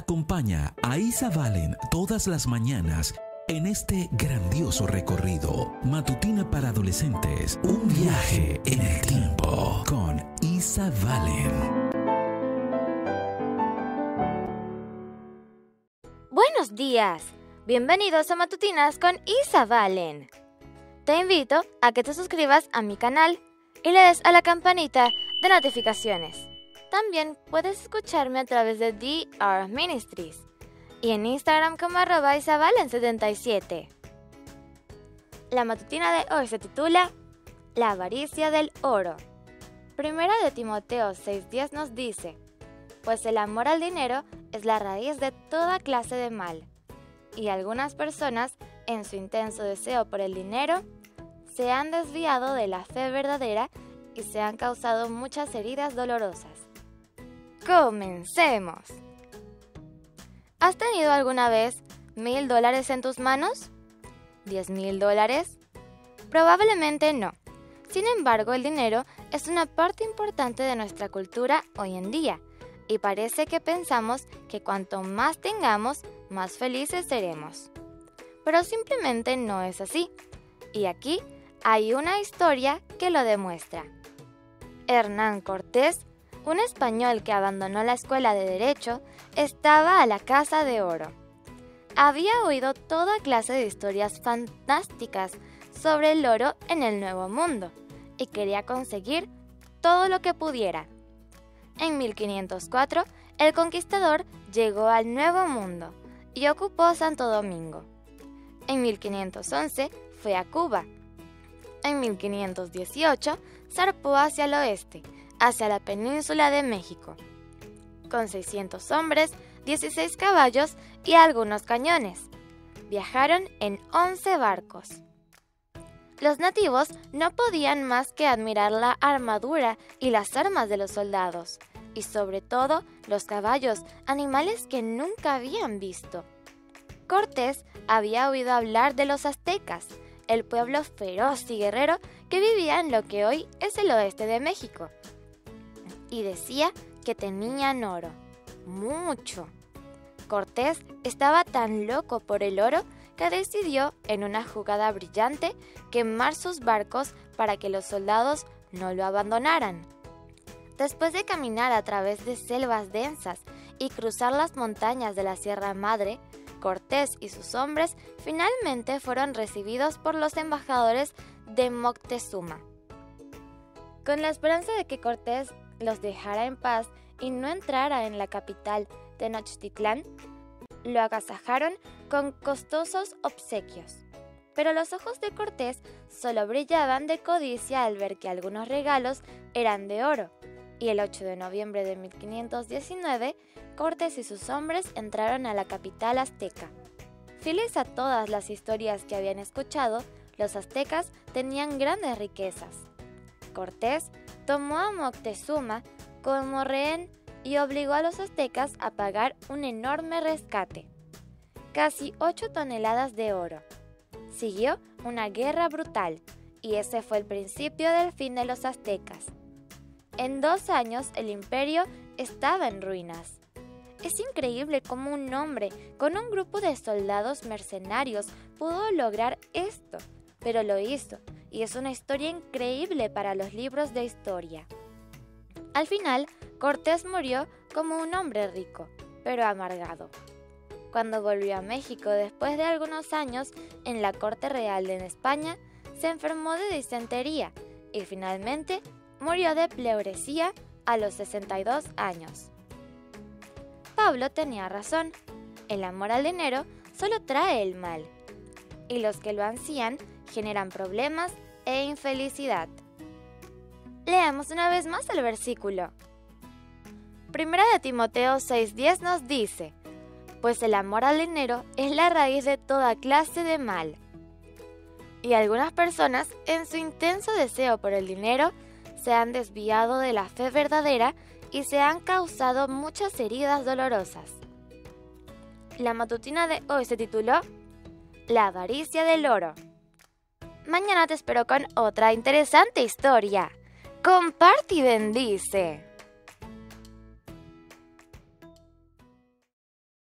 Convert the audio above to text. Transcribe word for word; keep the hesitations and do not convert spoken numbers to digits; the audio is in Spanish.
Acompaña a Isa Valen todas las mañanas en este grandioso recorrido matutina para adolescentes. Un viaje en el tiempo con Isa Valen. Buenos días. Bienvenidos a Matutinas con Isa Valen. Te invito a que te suscribas a mi canal y le des a la campanita de notificaciones. También puedes escucharme a través de D R Ministries y en Instagram como arroba isavalen setenta y siete. La matutina de hoy se titula La avaricia del oro. Primera de Timoteo seis diez nos dice: pues el amor al dinero es la raíz de toda clase de mal, y algunas personas, en su intenso deseo por el dinero, se han desviado de la fe verdadera y se han causado muchas heridas dolorosas. ¡Comencemos! ¿Has tenido alguna vez mil dólares en tus manos? ¿Diez mil dólares? Probablemente no. Sin embargo, el dinero es una parte importante de nuestra cultura hoy en día, y parece que pensamos que cuanto más tengamos, más felices seremos. Pero simplemente no es así. Y aquí hay una historia que lo demuestra. Hernán Cortés, un español que abandonó la escuela de Derecho, estaba a la caza de oro. Había oído toda clase de historias fantásticas sobre el oro en el Nuevo Mundo y quería conseguir todo lo que pudiera. En mil quinientos cuatro, el conquistador llegó al Nuevo Mundo y ocupó Santo Domingo. En mil quinientos once fue a Cuba. En mil quinientos dieciocho zarpó hacia el oeste, hacia la península de México, con seiscientos hombres, dieciséis caballos y algunos cañones. Viajaron en once barcos. Los nativos no podían más que admirar la armadura y las armas de los soldados, y sobre todo los caballos, animales que nunca habían visto. Cortés había oído hablar de los aztecas, el pueblo feroz y guerrero que vivía en lo que hoy es el oeste de México, y decía que tenían oro, mucho. Cortés estaba tan loco por el oro que decidió, en una jugada brillante, quemar sus barcos para que los soldados no lo abandonaran. Después de caminar a través de selvas densas y cruzar las montañas de la Sierra Madre, Cortés y sus hombres finalmente fueron recibidos por los embajadores de Moctezuma. Con la esperanza de que Cortés los dejara en paz y no entrara en la capital, Tenochtitlán, lo agasajaron con costosos obsequios. Pero los ojos de Cortés solo brillaban de codicia al ver que algunos regalos eran de oro, y el ocho de noviembre de mil quinientos diecinueve, Cortés y sus hombres entraron a la capital azteca. Fieles a todas las historias que habían escuchado, los aztecas tenían grandes riquezas. Cortés tomó a Moctezuma como rehén y obligó a los aztecas a pagar un enorme rescate, casi ocho toneladas de oro. Siguió una guerra brutal, y ese fue el principio del fin de los aztecas. En dos años el imperio estaba en ruinas. Es increíble cómo un hombre con un grupo de soldados mercenarios pudo lograr esto, pero lo hizo, y es una historia increíble para los libros de historia. Al final, Cortés murió como un hombre rico, pero amargado. Cuando volvió a México después de algunos años en la corte real en España, se enfermó de disentería y finalmente murió de pleuresía a los sesenta y dos años. Pablo tenía razón, el amor al dinero solo trae el mal, y los que lo ansían generan problemas e infelicidad. Leamos una vez más el versículo. Primera de Timoteo seis diez nos dice: pues el amor al dinero es la raíz de toda clase de mal. Y algunas personas, en su intenso deseo por el dinero, se han desviado de la fe verdadera y se han causado muchas heridas dolorosas. La matutina de hoy se tituló La avaricia del oro. Mañana te espero con otra interesante historia. Comparte y bendice.